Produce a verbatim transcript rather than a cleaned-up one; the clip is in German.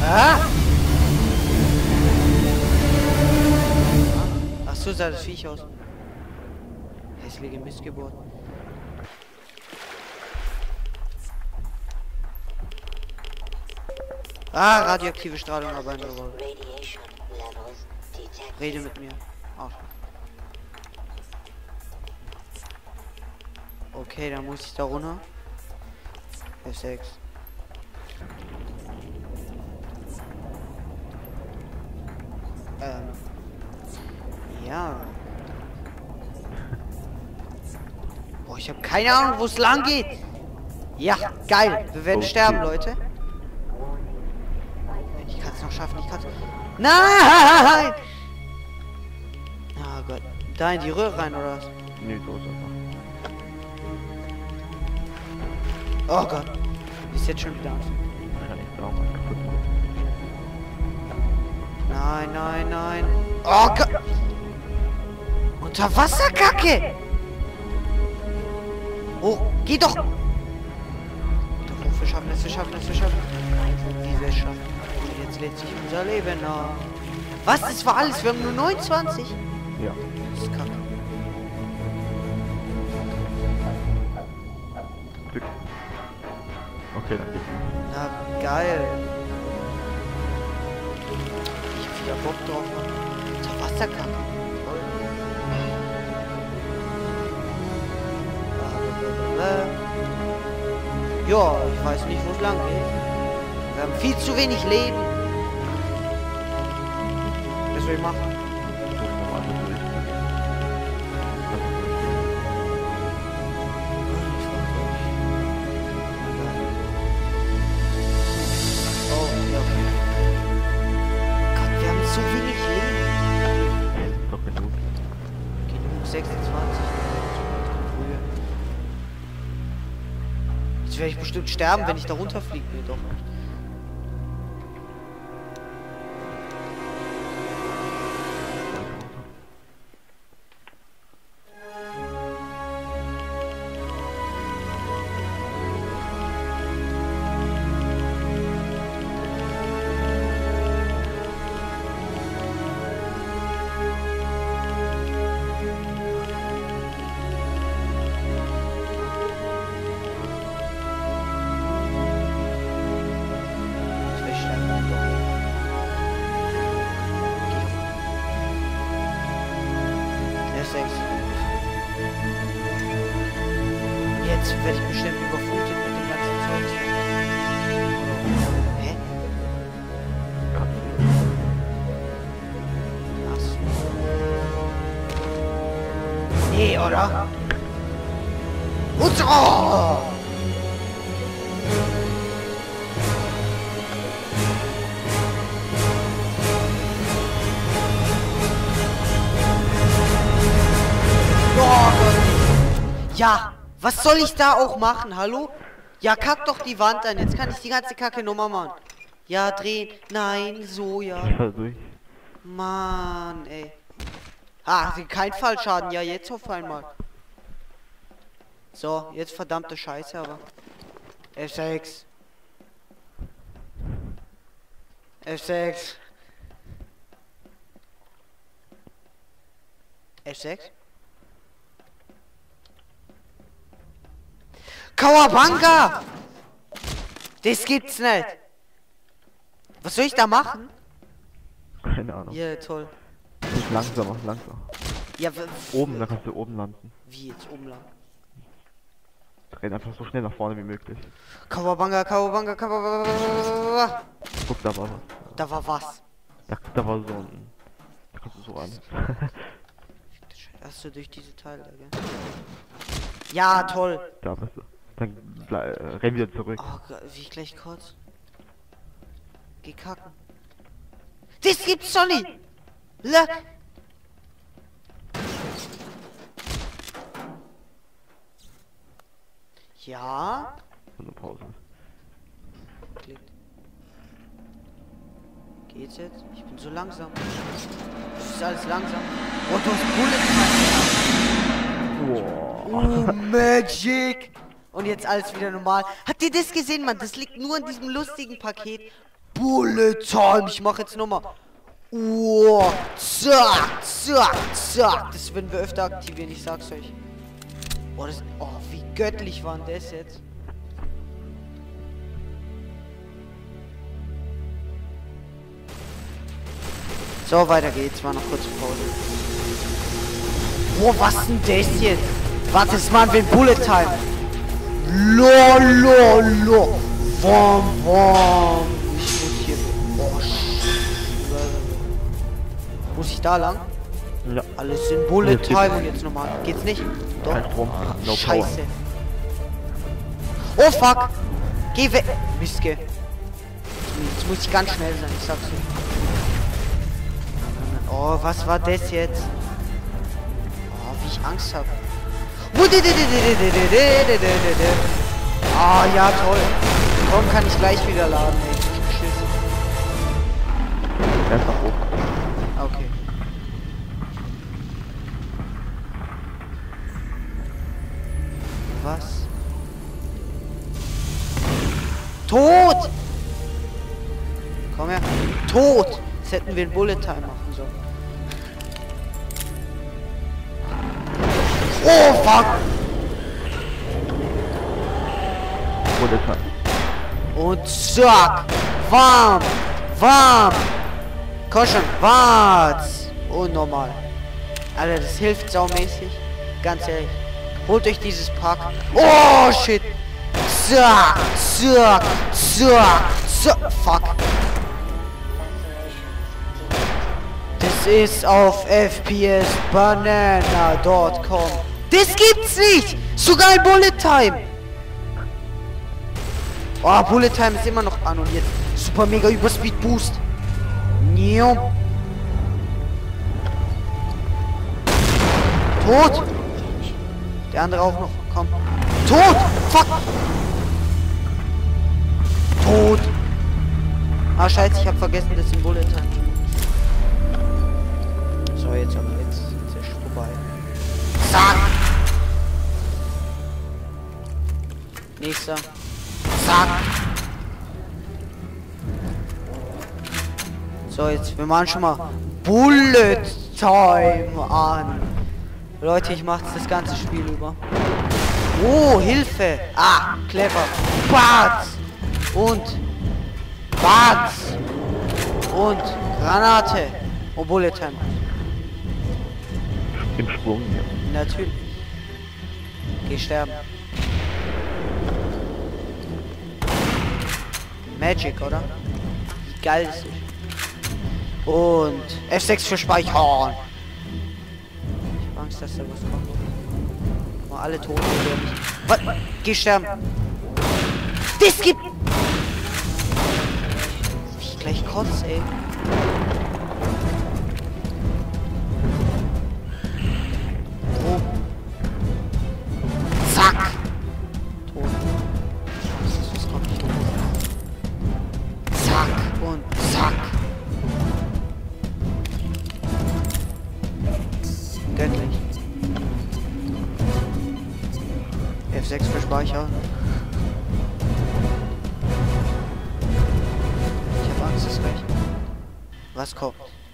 Ah! Ach so, sah das Viech aus. Hässliche Missgeburt. Ah, radioaktive Strahlung, aber eine Rolle. Rede mit mir. Ach. Okay, dann muss ich da runter. F sechs. Ähm. Ja. Boah, ich habe keine Ahnung, wo es lang geht. Ja, geil. Wir werden Okay. sterben, Leute. Ich kann es noch schaffen. Ich kann es. Nein! Oh Gott. Da in die Röhre rein, oder was? Nee, so ist einfach. Oh Gott. Ist jetzt schon wieder an. Kann ich auch mal kaputt machen. Nein, nein, nein. Oh Gott. Unterwasserkacke. Oh, geh doch. Doch, wir schaffen es, wir schaffen es, wir schaffen es. Wie wir es schaffen. Und jetzt lädt sich unser Leben nach. Was? Das war alles? Wir haben nur neunundzwanzig? Ja. Das ist kacke. Glück. Okay, dann geht's. Na, geil. Ich hab wieder Bock drauf, Mann. Unterwasserkacke. Toll. Ja, ich weiß nicht, wo es lang geht. Wir haben viel zu wenig Leben. Was soll ich machen? So, normal natürlich. Oh, ja, okay. Gott, wir haben so wenig Leben. Das ist doch genug. Genug, sechsundzwanzig. Früher. Jetzt werde ich bestimmt sterben, wenn ich da runterfliege. Nee, doch nicht. Jetzt werde ich bestimmt überflutet mit dem ganzen Zeug. Hä? Ach so. Nee, oder? Und oh! Oh Gott. Ja, was soll ich da auch machen? Hallo? Ja, kack doch die Wand an. Jetzt kann ich die ganze Kacke Nummer machen. Ja, drehen. Nein, so, ja. Ich war durch. Mann, ey. Ah, kein Fallschaden. Ja, jetzt auf einmal. So, jetzt verdammte Scheiße, aber. F sechs. F sechs. F sechs? Kawabanga! Das gibt's nicht. Was soll ich da machen? Keine Ahnung. Ja, yeah, toll. Nicht langsamer, langsamer. Ja, Oben, dann kannst du oben landen. Wie jetzt oben lang? Renn einfach so schnell nach vorne wie möglich. Kawabanga, Kawabanga, Kawabanga. Guck, da war was. Da war was. Da, da war so ein... Da kannst du so an. Hast du durch diese Teile, gell? Ja, toll. Da bist du. Dann blei- äh, renn wieder zurück. Oh Gott, wie ich gleich kurz. Geh kacken. Das gibt's doch nicht! La ja. So eine Pause. Klickt. Geht's jetzt? Ich bin so langsam. Das ist alles langsam. Oh, du hast Bullet. Wow. Oh, Magic! Und jetzt alles wieder normal. Habt ihr das gesehen, Mann? Das liegt nur in diesem lustigen Paket. Bullet Time. Ich mache jetzt nochmal. Oh, zack, zack, zack. Das werden wir öfter aktivieren, ich sag's euch. Oh, das, oh, wie göttlich war denn das jetzt? So, weiter geht's. War noch kurz Pause. Oh, was denn das jetzt? Warte, das machen wir in Bullet Time. Lo, lo, lo. Wom, wom. Ich muss hier... Oh, shit. Muss ich da lang? Ja. Alles in Bullet Jetzt geht's. Time und jetzt nochmal. Geht's nicht? Doch. Kein Strom. No power. Scheiße. Oh, fuck. Geh weg. Mistke. Jetzt muss ich ganz schnell sein, ich sag's dir. Oh, was war das jetzt? Oh, wie ich Angst habe. Ah, ja, toll. Komm, kann ich gleich wieder laden, ey. Ich beschissen. Einfach hoch. Okay. Was? Tot! Komm her. Tot! Das hätten wir in Bullet Time machen sollen. Oh, fuck! Bullet Time. Und zack! Warm! Warm! Komm schon, was? Unnormal. Alter, das hilft saumäßig. Ganz ehrlich. Holt euch dieses Pack. Oh, shit! Zack! Zack! Zack! Zack! Fuck! Das ist auf F P S Banana Punkt com. Das gibt's nicht! Sogar in Bullet Time! Oh, Bullet Time ist immer noch an und jetzt super mega Überspeed Boost. Nium. Tot! Der andere auch noch. Komm. Tot! Fuck! Tot! Ah, scheiße, ich hab vergessen, das in Bullet Time. So, jetzt aber jetzt, jetzt ist es vorbei. Zack! Nächster. Zack! So, jetzt, wir machen schon mal Bullet Time an. Leute, ich mach's das ganze Spiel über. Oh, Hilfe! Ah, clever. Bats! Und Bats! Und Granate! Oh, Bullet Time. Im Sprung hier. Natürlich. Geh sterben. Magic, oder? Wie geil ist es? Und F sechs für Speichern. Ich hab Angst, dass da was kommt. Guck mal, alle tot. Was? Geh sterben. Das gibt... Wie ich gleich kotz, ey. Oh. Zack. Tot. Das kommt nicht tot. Zack und zack. Göttlich. F sechs für Speicher. Ich hab Angst, das reicht. Was kommt?